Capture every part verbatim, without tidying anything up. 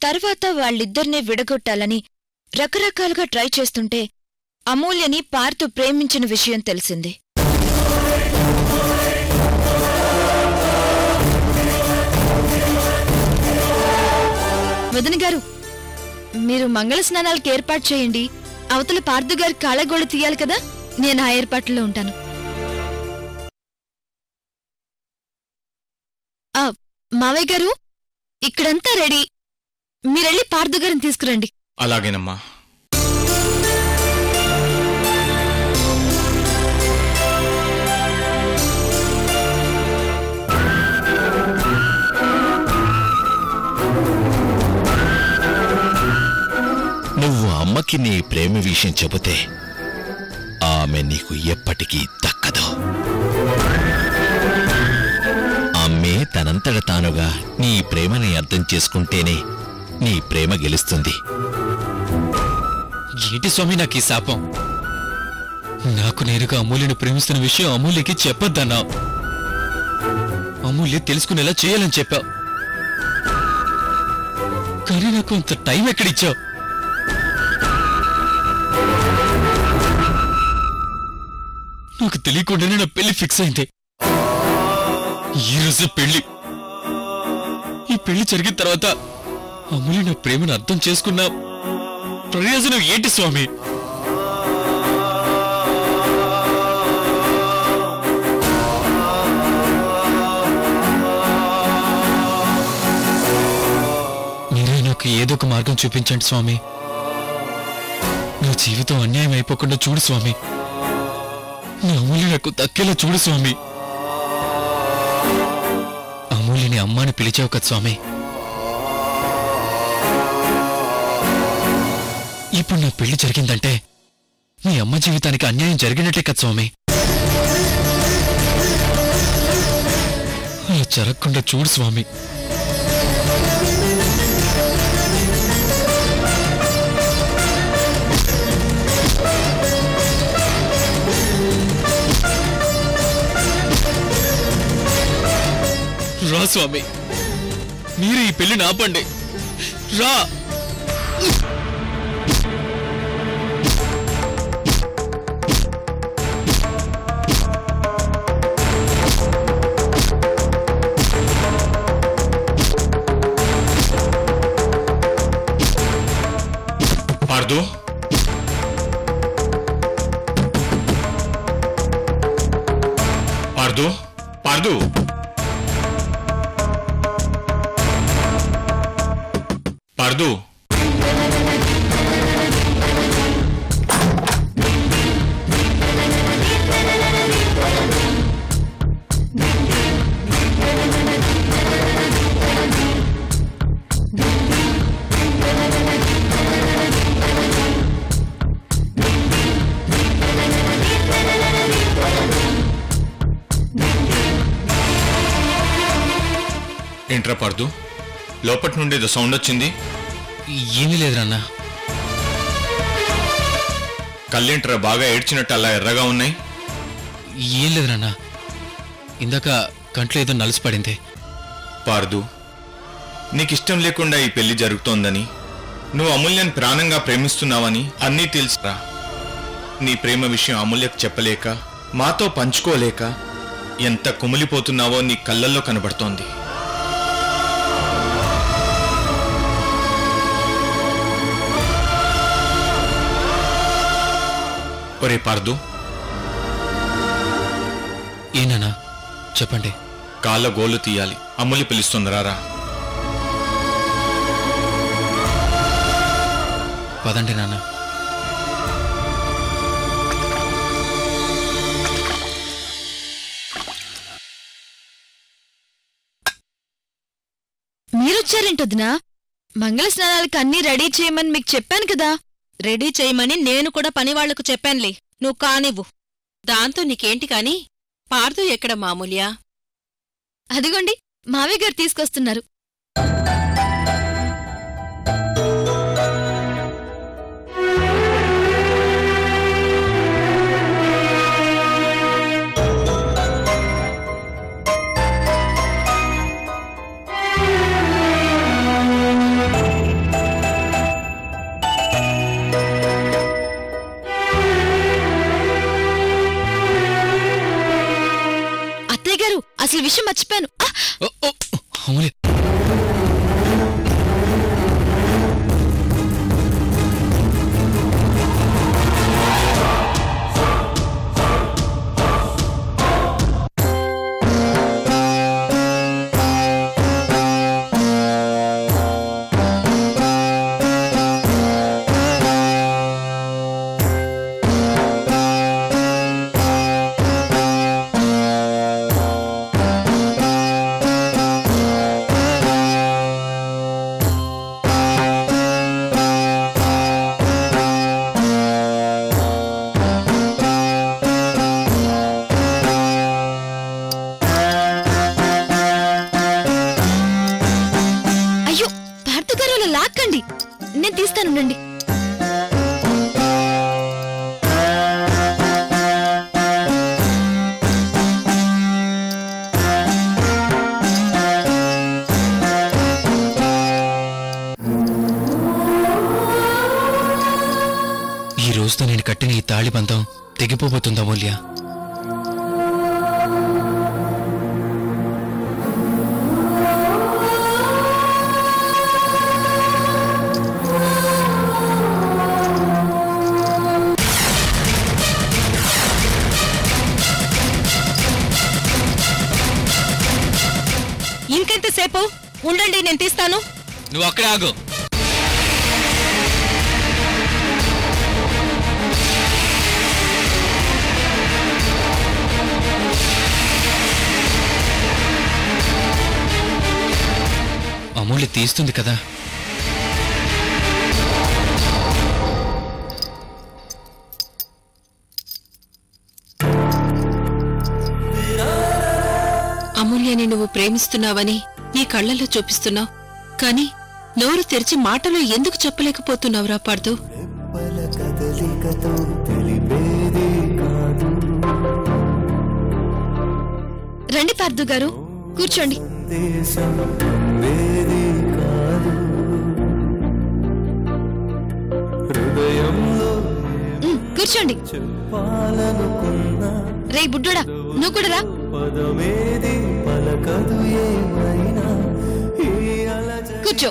తర్వాత వాళ్ళిద్దరినీ విడగొట్టాలని రకరకాలుగా ట్రై చేస్తుంటే అమూల్యని పార్థు ప్రేమించిన విషయం తెలిసింది. వదినగారు, మీరు మంగళ స్నానాలకు ఏర్పాటు చేయండి. అవతల పార్థు గారి కాళ్ళగోళ్ళు తీయాలి కదా, నేను ఆ ఏర్పాట్లలో ఉంటాను. ఆ మావయ్య గారు, ఇక్కడంతా రెడీ. మీరెళ్ళి పార్థు గారిని తీసుకురండి. అలాగేనమ్మా. నువ్వు అమ్మకి నీ ప్రేమ విషయం చెబితే ఆమె నీకు ఎప్పటికీ దక్కదు. అమ్మే తనంతట తానుగా నీ ప్రేమని అర్థం చేసుకుంటేనే నీ ప్రేమ గెలుస్తుంది. ఏంటి స్వామి నాకు ఈ శాపం? నాకు నేరుగా అమూల్యను ప్రేమిస్తున్న విషయం అమూల్యకి చెప్పొద్దన్నా. అమూల్య తెలుసుకునేలా చేయాలని చెప్పావు, కానీ నాకు అంత టైం ఎక్కడిచ్చావు? నాకు తెలియకుండానే నా పెళ్లి ఫిక్స్ అయింది. ఈ రోజు పెళ్లి. ఈ పెళ్లి జరిగిన తర్వాత అమూల్య నా ప్రేమను అర్థం చేసుకున్నా ప్రయోజనం ఏంటి స్వామి? మీరే నాకు ఏదో ఒక మార్గం చూపించండి స్వామి. నా జీవితం అన్యాయం అయిపోకుండా చూడు స్వామి. నా అమూల్య నాకు దక్కేలా చూడు స్వామి. అమూల్యని అమ్మాని పిలిచావు కదా స్వామి. ఇప్పుడు నా పెళ్లి జరిగిందంటే మీ అమ్మ జీవితానికి అన్యాయం జరిగినట్లే కదా స్వామి. అలా జరగకుండా చూడు స్వామి. రా స్వామి, మీరు ఈ పెళ్లిని ఆపండి. రా. పార్థు, పార్థు, పార్థు, పార్థు. ఏంట్రా పార్థు, లోపటి నుండి ఏదో సౌండ్ వచ్చింది? ఏమీ లేదురన్నా. కళ్ళేంట్రా బాగా ఏడ్చినట్టు అలా ఎర్రగా ఉన్నాయి? ఏం లేదురన్నా, ఇందాక కంట్లో ఏదో నలుసుపడింది. పార్థు, నీకిష్టం లేకుండా ఈ పెళ్లి జరుగుతోందని, నువ్వు అమూల్యని ప్రాణంగా ప్రేమిస్తున్నావని అన్నీ తెలుసురా. నీ ప్రేమ విషయం అమూల్యకు చెప్పలేక, మాతో పంచుకోలేక ఎంత కుమిలిపోతున్నావో నీ కళ్ళల్లో కనబడుతోంది. ఒరే పార్థు, ఏనా చెప్పండి. కాళ్ళ గోళ్ళు తీయాలి. అమూల్య పిలుస్తుందిరారా. పదండి నాన్న. మీరొచ్చారేంటొద్దునా? మంగళ స్నానాలకు అన్నీ రెడీ చేయమని మీకు చెప్పాను కదా. రెడీ చేయమని నేను కూడా పనివాళ్లకు చెప్పానులే, నువ్వు కానివ్వు. దాంతో నీకేంటి కాని? పార్థు ఎక్కడ మామూల్యా? అదిగోండి, మావయ్య గారు తీసుకొస్తున్నారు. విషయం మర్చిపోయాను. ఓ, ఓ, అమూల్య లాక్కండి, నేను తీస్తానుండండి. ఈ రోజుతో నేను కట్టిన ఈ తాళి బంధం తెగిపోబోతుంది అమూల్య. ఇంకెంతసేపు ఉండండి, నేను తీస్తాను. నువ్వు అక్కడే ఆగు. అమూల్య తీస్తుంది కదా. అమూల్యని నువ్వు ప్రేమిస్తున్నావని నీ కళ్లలో చూపిస్తున్నావు, కాని నోరు తెరిచి మాటలో ఎందుకు చెప్పలేకపోతున్నావురా పార్దు? రండి పార్దు గారు, కూర్చోండి. కూర్చోండి. రే బుడ్డోడా, నువ్వు కూడా రా. కూర్చో.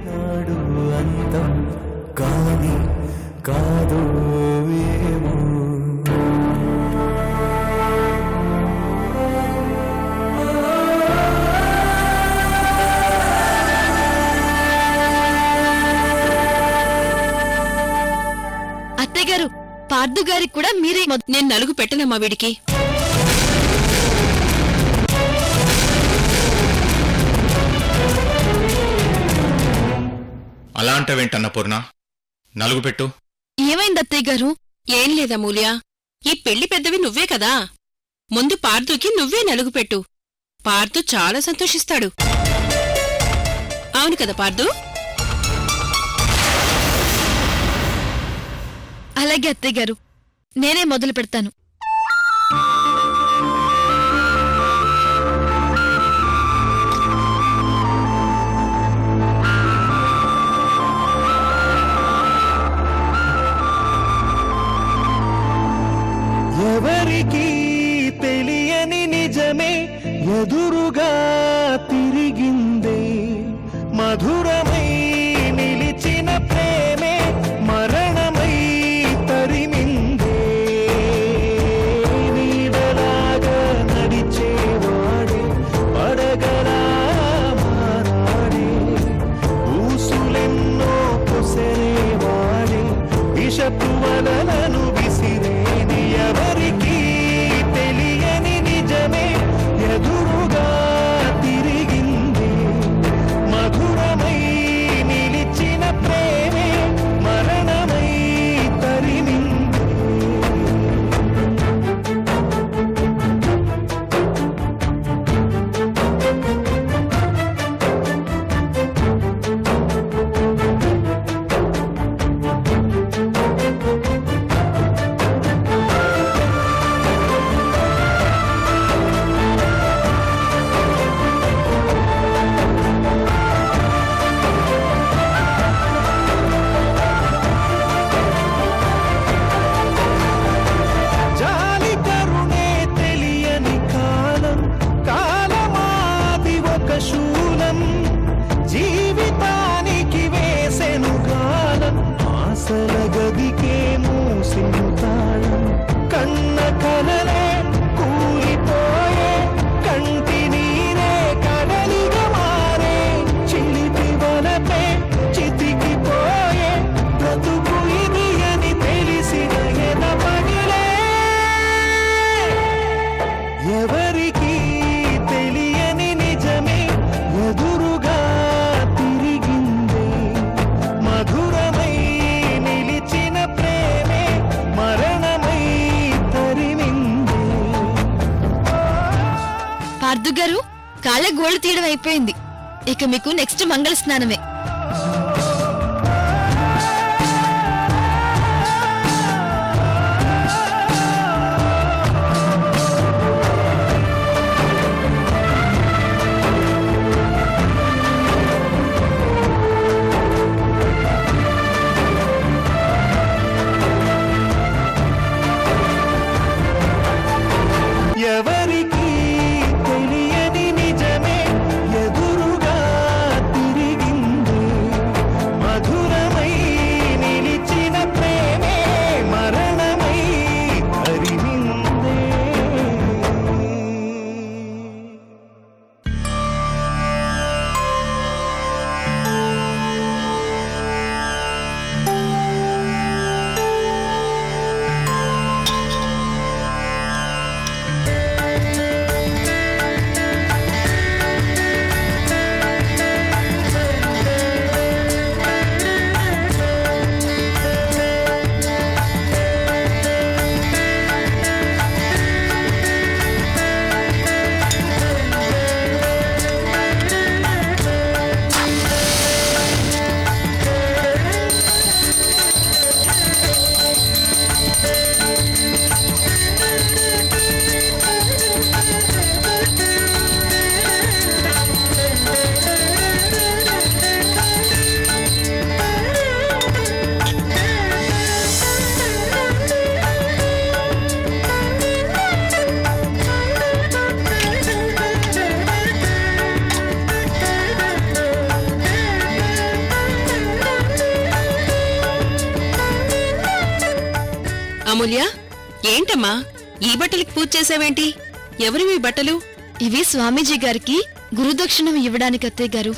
అత్తయ్య గారు, పార్దు గారికి కూడా మీరే. నేను నలుగు పెట్టనమ్మా వీడికి. అలా అంటావేంటన్న పూర్ణ, నలుగు పెట్టు. ఏమైంది అత్తయ్య గారు? ఏం లేదమూల్య, ఈ పెళ్లి పెద్దవి నువ్వే కదా, ముందు పార్దుకి నువ్వే నలుగు పెట్టు. పార్దు చాలా సంతోషిస్తాడు. అవును కదా పార్దు? అలాగే అత్తయ్య గారు, నేనే మొదలు పెడతాను. ఎవరికి తెలియని నిజమే ఎదురుగా తిరిగిందే, మధురమై నిలిచిన ప్రేమే మరణమై తరిమిందే. నీడలాగా నడిచేవాడే పడగలా మారాడే, ఊసులెన్నో పొసరేవాడే విషపు వలలను విసిరేని. ఎవరికి తెలియని నిజమే ఎదురుగా తిరిగింది, మధురమై నిలిచిన ప్రేమే మరణమై తరిమింది. పార్దుగారు కాళ్ళ గోళ్లు తీయడం అయిపోయింది. ఇక మీకు నెక్స్ట్ మంగళ స్నానమే. ఎవరికి తెలియని నిజమే ఎదురుగా తిరిగింది. మధురమై నిలిచిన ప్రేమే మరణమై తరిమిందే. అమూల్య, ఏంటమ్మా ఈ బట్టలకి పూజ చేసావేంటి? ఎవరివి బట్టలు? ఇవి స్వామీజీ గారికి గురుదక్షిణం ఇవ్వడానికి అత్తయ్య గారు.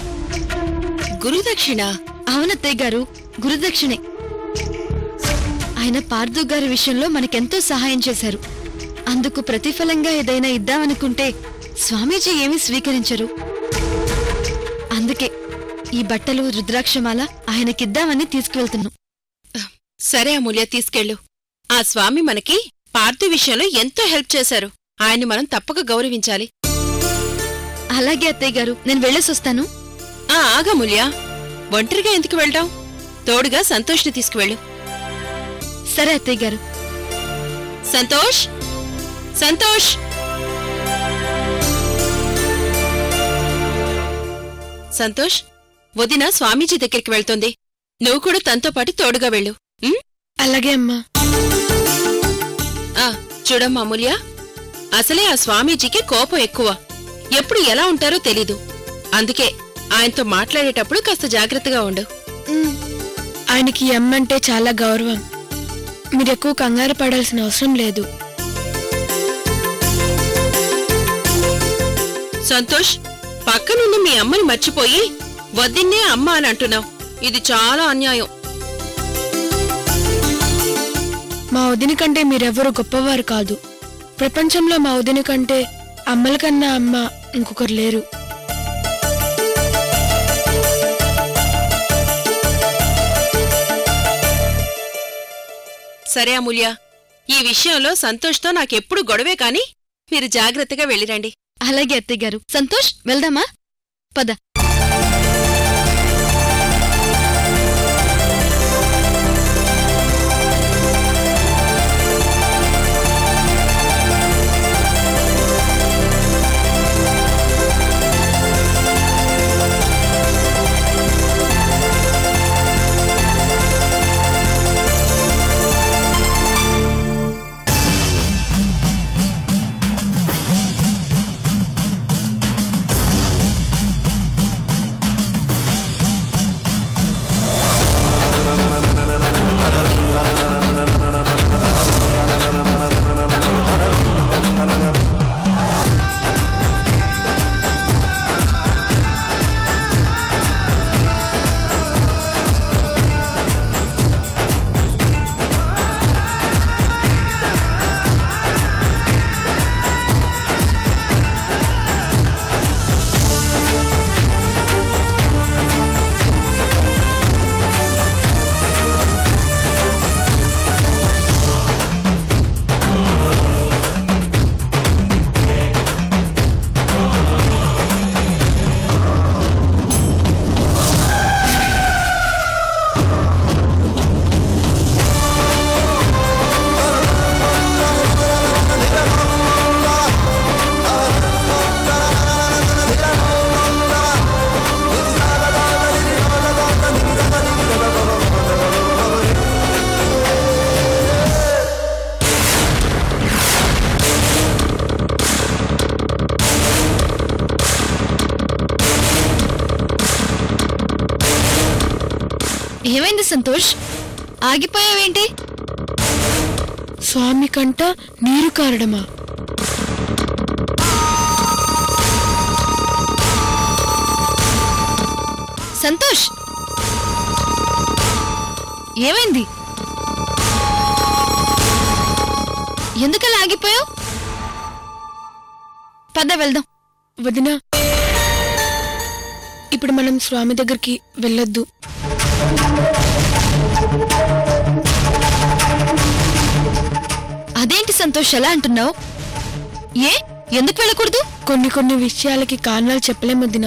గురుదక్షిణ? అవునత్తయ్య గారు, గురుదక్షిణే. ఆయన పార్దు గారి విషయంలో మనకెంతో సహాయం చేశారు. అందుకు ప్రతిఫలంగా ఏదైనా ఇద్దామనుకుంటే స్వామీజీ ఏమీ స్వీకరించరు. అందుకే ఈ బట్టలు రుద్రాక్షమాల ఆయనకిద్దామని తీసుకువెళ్తున్నాం. సరే అమూల్య, తీసుకెళ్ళు. ఆ స్వామి మనకి పార్థు విషయంలో ఎంతో హెల్ప్ చేశారు. ఆయన్ని మనం తప్పక గౌరవించాలి. అలాగే అత్తయ్య గారు, నేను వెళ్ళేసొస్తాను. ఆ ఆగమూల్య, ఒంటరిగా ఎందుకు వెళ్తాం? తోడుగా సంతోష్ని తీసుకువెళ్ళు. సరే అత్తయ్య గారు. సంతోష్, సంతోష్! సంతోష్, వదిన స్వామీజీ దగ్గరికి వెళ్తోంది. నువ్వు కూడా తనతో పాటు తోడుగా వెళ్ళు. ఉం? అలాగే అమ్మా. ఆ చూడమ్మా అమూల్య, అసలే ఆ స్వామీజీకి కోపం ఎక్కువ. ఎప్పుడు ఎలా ఉంటారో తెలీదు. అందుకే ఆయనతో మాట్లాడేటప్పుడు కాస్త జాగ్రత్తగా ఉండు. ఆయనకి అమ్మంటే చాలా గౌరవం. మీరెక్కువ కంగారు పడాల్సిన అవసరం లేదు. సంతోష్, పక్కనున్న మీ అమ్మని మర్చిపోయి వద్దిన్నే అమ్మ అని అంటున్నావు. ఇది చాలా అన్యాయం. మా వదిన కంటే మీరెవ్వరూ గొప్పవారు కాదు. ప్రపంచంలో మా వదిన కంటే అమ్మల కన్నా అమ్మ ఇంకొకరు లేరు. సరే అమూల్య, ఈ విషయంలో సంతోష్తో నాకెప్పుడు గొడవే కాని మీరు జాగ్రత్తగా వెళ్ళిరండి. అలాగే అత్తయ్య గారు. సంతోష్, వెళ్దామా? పద. ఏమైంది సంతోష్? ఆగిపోయావేంటి? స్వామి కంట నీరు కారడమా? సంతోష్ ఏమైంది? ఎందుకలా ఆగిపోయావు? పద వెళ్దాం. వదినా, ఇప్పుడు మనం స్వామి దగ్గరికి వెళ్ళొద్దు. అదేంటి సంతోష్ అలా అంటున్నావు? ఏ ఎందుకు వెళ్ళకూడదు? కొన్ని కొన్ని విషయాలకి కారణాలు చెప్పలేం వదినా.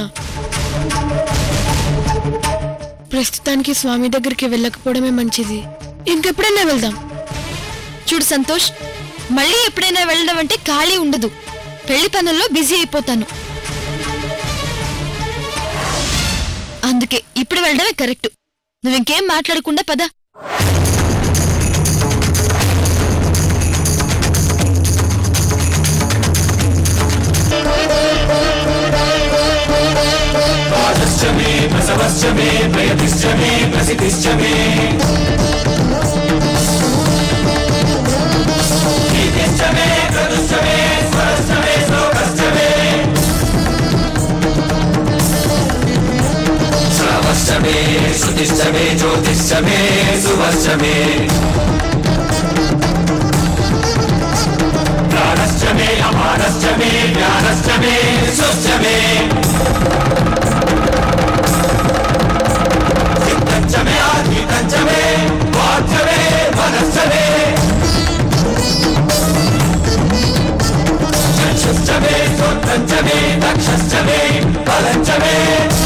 ప్రస్తుతానికి స్వామి దగ్గరికి వెళ్ళకపోవడమే మంచిది. ఇంకెప్పుడైనా వెళ్దాం. చూడు సంతోష్, మళ్ళీ ఎప్పుడైనా వెళ్ళడం అంటే ఖాళీ ఉండదు. పెళ్లి పనుల్లో బిజీ అయిపోతాను. అందుకే ఇప్పుడు వెళ్ళడమే కరెక్ట్. నువ్వింకేం మాట్లాడకుండా పద. శుతిష్టమే జ్యోతిష్టమే సువర్షమే ప్రాణశ్చమే అపానశ్చమే జ్ఞానశ్చమే స్వచ్ఛమే చిత్తశ్చమే ఆత్మికశ్చమే వాక్యమే మనశ్చమే చక్షుశ్చమే శ్రోత్రశ్చమే దక్షశ్చమే బలంచమే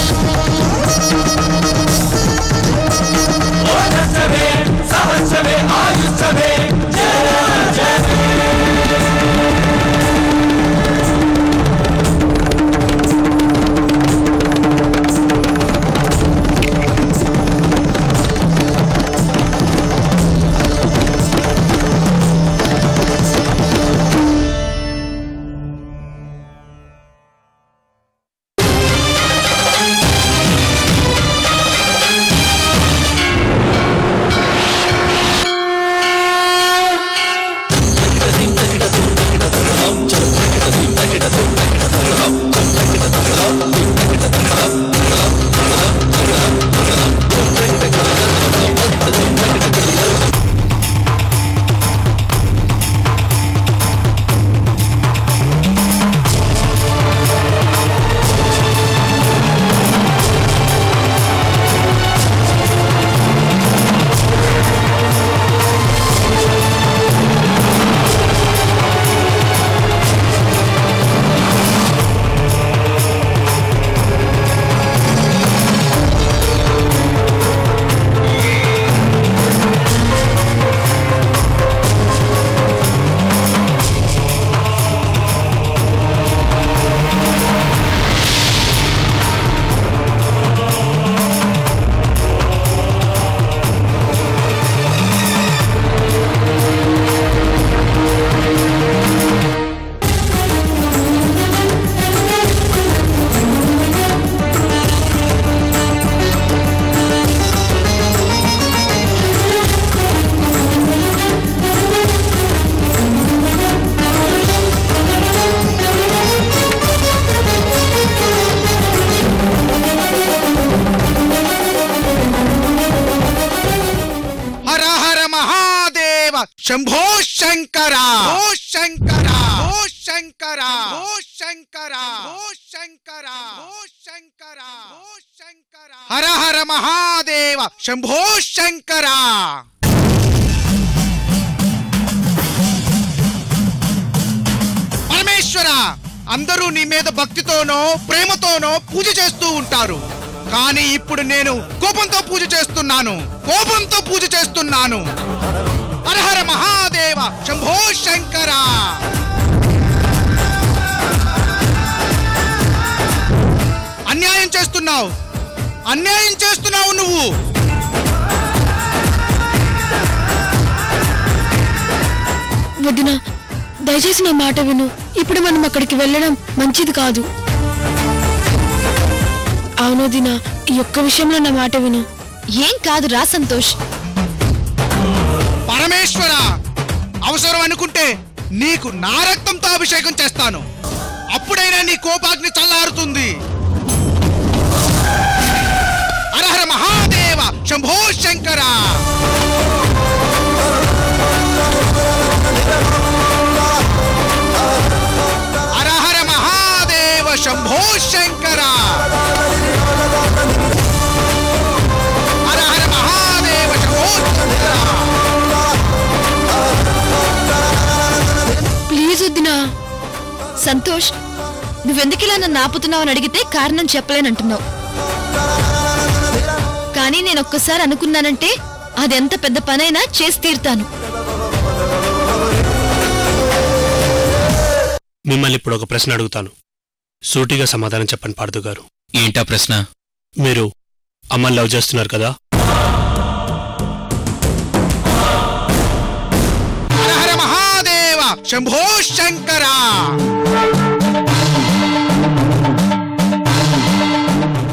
सहस्रमे आयुष्यमे शंभो शंकरा ओ शंकरा ओ शंकरा ओ शंकरा ओ शंकरा ओ शंकरा ओ शंकरा हर हर महादेव शंभो शंकरा పరమేశ్వర అందరూ నీ మీద భక్తితోనో ప్రేమతోనో పూజ చేస్తూ ఉంటారు కానీ ఇప్పుడు నేను కోపంతో పూజ చేస్తున్నాను కోపంతో పూజ చేస్తున్నాను హర హర మహాదేవ శంభో శంకర అన్యాయం చేస్తున్నావు అన్యాయం చేస్తున్నావు నువ్వు వదినా దయచేసి నా మాట విను ఇప్పుడు మనం అక్కడికి వెళ్ళడం మంచిది కాదు అవును వదినా ఈ ఒక్క విషయంలో నా మాట విను ఏం కాదు రా సంతోష్. పరమేశ్వర, అవసరం అనుకుంటే నీకు నా రక్తంతో అభిషేకం చేస్తాను. అప్పుడైనా నీ కోపాగ్ని చల్లారుతుంది. హరహర మహాదేవ శంభో శంకర. హరహర మహాదేవ శంభో శంకర. హరహర మహాదేవ శంభో శంకర. ప్లీజ్ వద్దినా. సంతోష్, నువ్వెందుకిలా నన్ను ఆపుతున్నావని అడిగితే కారణం చెప్పలేనంటున్నావు. కానీ నేనొక్కసారి అనుకున్నానంటే అదెంత పెద్ద పనైనా చేసి తీరుతాను. మిమ్మల్ని ఇప్పుడు ఒక ప్రశ్న అడుగుతాను, సూటిగా సమాధానం చెప్పండి పార్థు గారు. ఏంటా ప్రశ్న? మీరు అమ్మని లవ్ చేస్తున్నారు కదా? హర హర మహాదేవ శంభో శంకర.